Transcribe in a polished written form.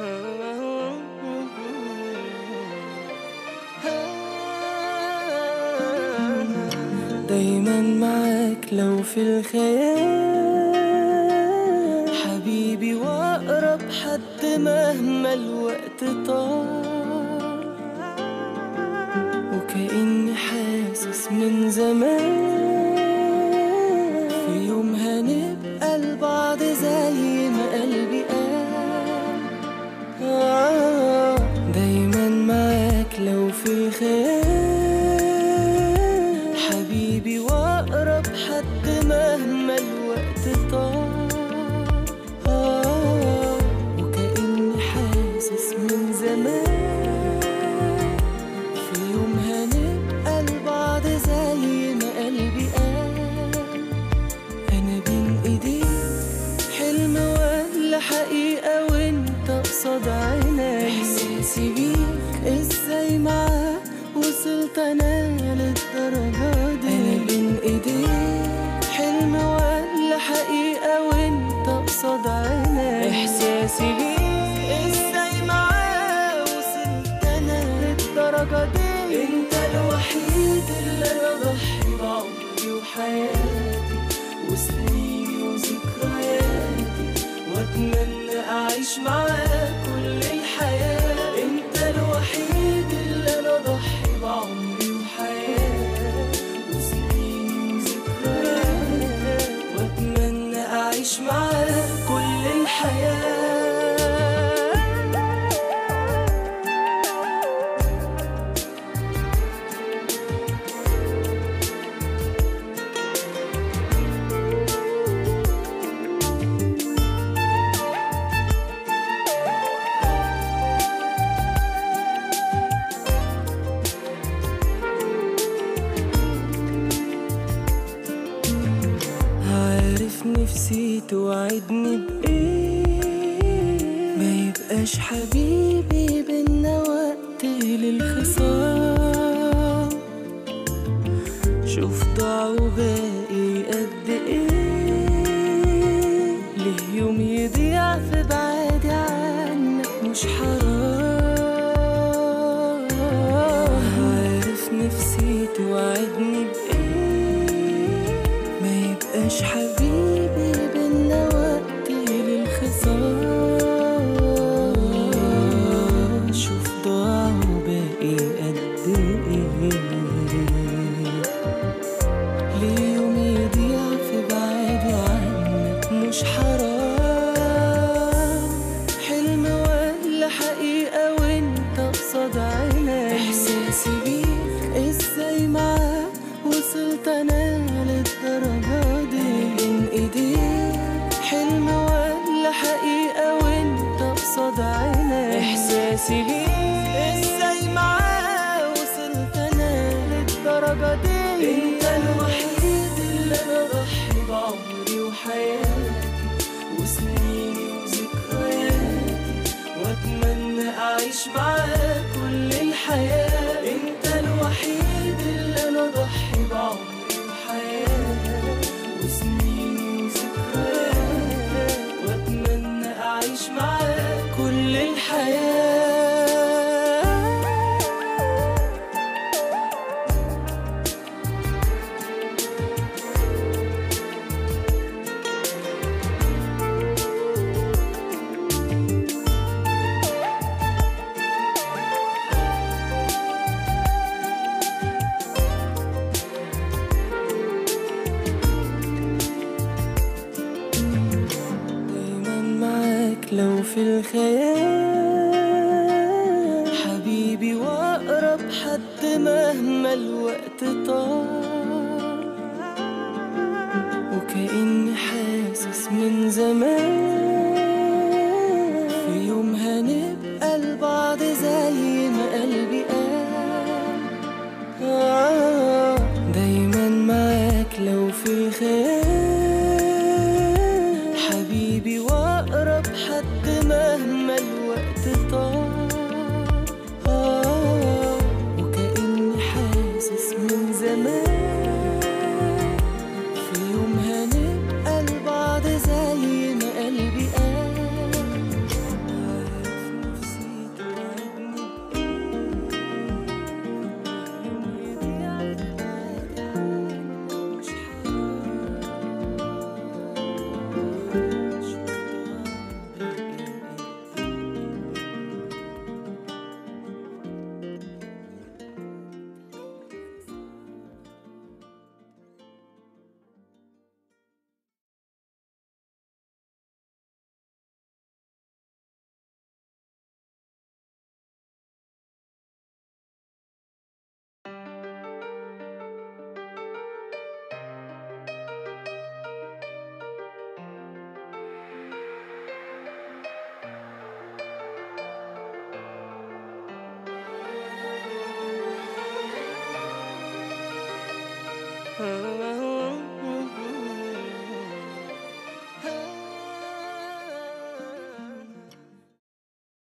دايما معاك لو في الخيال حبيبي، واقرب حد مهما الوقت طال، وكأني حاسس من زمان في يوم هنبقى لبعض زي ما قلبي قال. دايما معاك لو في الخيال حبيبي، واقرب حد مهما الوقت طال، وكأني حاسس من زمان في يوم هنبقى لبعض زي ما قلبي قال. انا بين ايديك حلم ولا حقيقة وانت قصاد عيني، احساسي بيك ازاي معاك وصلت انا للدرجة دي. انا بين ايديك حلم ولا حقيقة وانت قصاد عيني، احساسي بيك ازاي معاك وصلت انا للدرجة دي. انت الوحيد اللي انا ضحي بعمري وحياتي وسنيني وذكرياتي، واتمنى اعيش معاك كل الحياة. انت الوحيد اللي انا ضحي بعمري وحياتي وسنيني وذكرياتي، واتمنى اعيش معاك كل الحياة. نفسي توعدني بإيه، ما يبقاش حبيبي بينا وقت للخصام. شوف ضاع وباقي قد إيه، ليه يوم يضيع في بعادي عنك مش حرام. عارف نفسي توعدني بإيه، ما يبقاش حبيبي بينا وقت للخصام. شوف ضاع وباقي قد ايه، ليه يوم يضيع في بعادي عنك مش حرام. حلم ولا حقيقة وانت قصاد عيني، احساسي بيك ازاي معاك وصلت انا للدرجة دي. بين ايديك حلم ولا حقيقة وانت قصاد عيني، احساسي بيك ازاي معاك وصلت انا للدرجة دي. انت الوحيد اللي انا ضحي بعمري وحياتي وسنيني وذكرياتي، واتمنى اعيش معاك كل الحياة. انت الوحيد اللي انا ضحي بعمري وحياتي وسنيني وذكرياتي، واتمنى اعيش معاك كل الحياة. لو في الخيال حبيبي، واقرب حد مهما الوقت طال، وكأني حاسس من زمان في يوم هنبقى لبعض زي ما قلبي قال. دايما معاك لو في الخيال حبيبي، واقرب حد مهما الوقت طال، وكأني حاسس من زمان في يوم هنبقى لبعض زي ما قلبي قال. آه